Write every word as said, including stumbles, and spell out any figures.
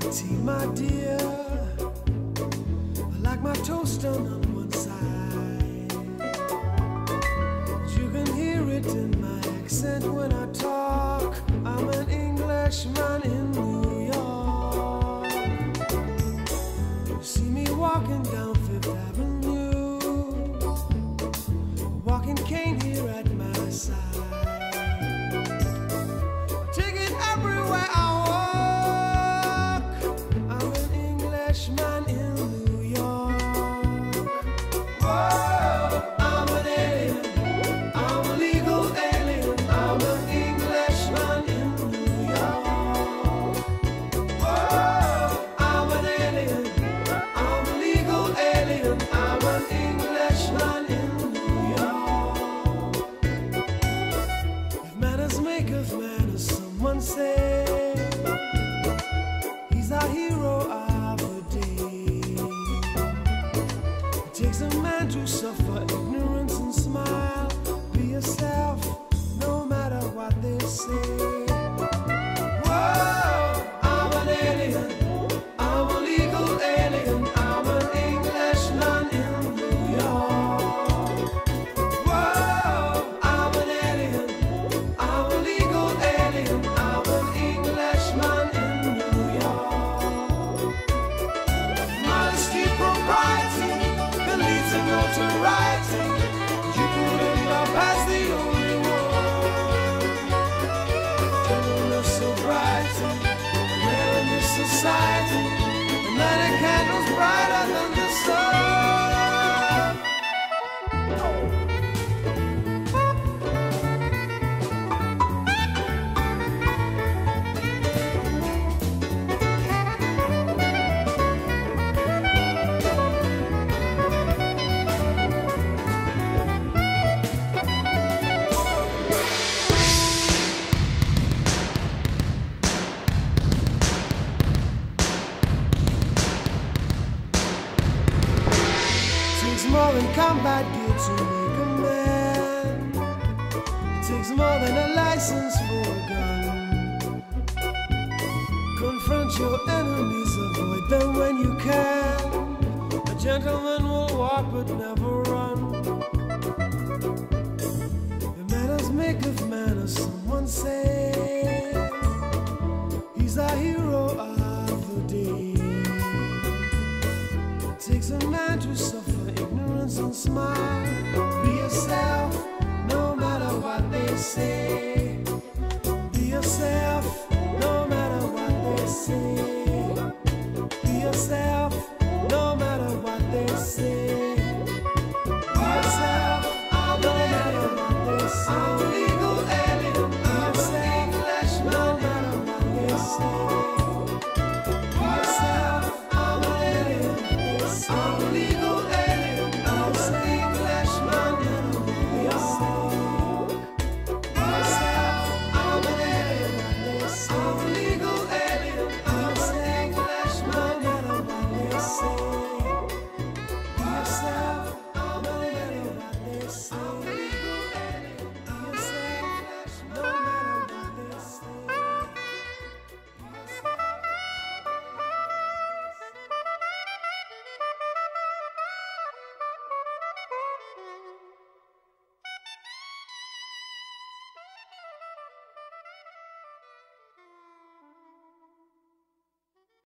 tea, my dear. I like my toast done on one side. You can hear it in my accent when I talk. I'm an Englishman in New York. You see me walking down Fifth Avenue, a walking cane here at my side. Take it everywhere I walk. I'm an Englishman in New York. Whoa, I'm an alien. I'm a legal alien. I'm an Englishman in New York. Whoa, I'm an alien. I'm a legal alien. I'm an Englishman in New York. If manners make of manners, someone say he's our hero of the day. It takes a man to suffer ignorance and smile. Be yourself, no matter what they say. Whoa, I'm an alien. I'm a legal alien. I'm an Englishman in New York. Whoa, I'm an alien. I'm a legal alien. I'm an Englishman in New York. Modesty, propriety can lead to notoriety. You could end up as the only one. Gentleness, sobriety, rare in this society. The night a candle's brighter than the sun. Takes more than combat gear to make a man. It takes more than a license for a gun. Confront your enemies, avoid them when you can. A gentleman will walk but never run. The manners make of manners, someone say. He's our hero of the day. It takes a man to suffer ignorance and smile. Be yourself, no matter what they say.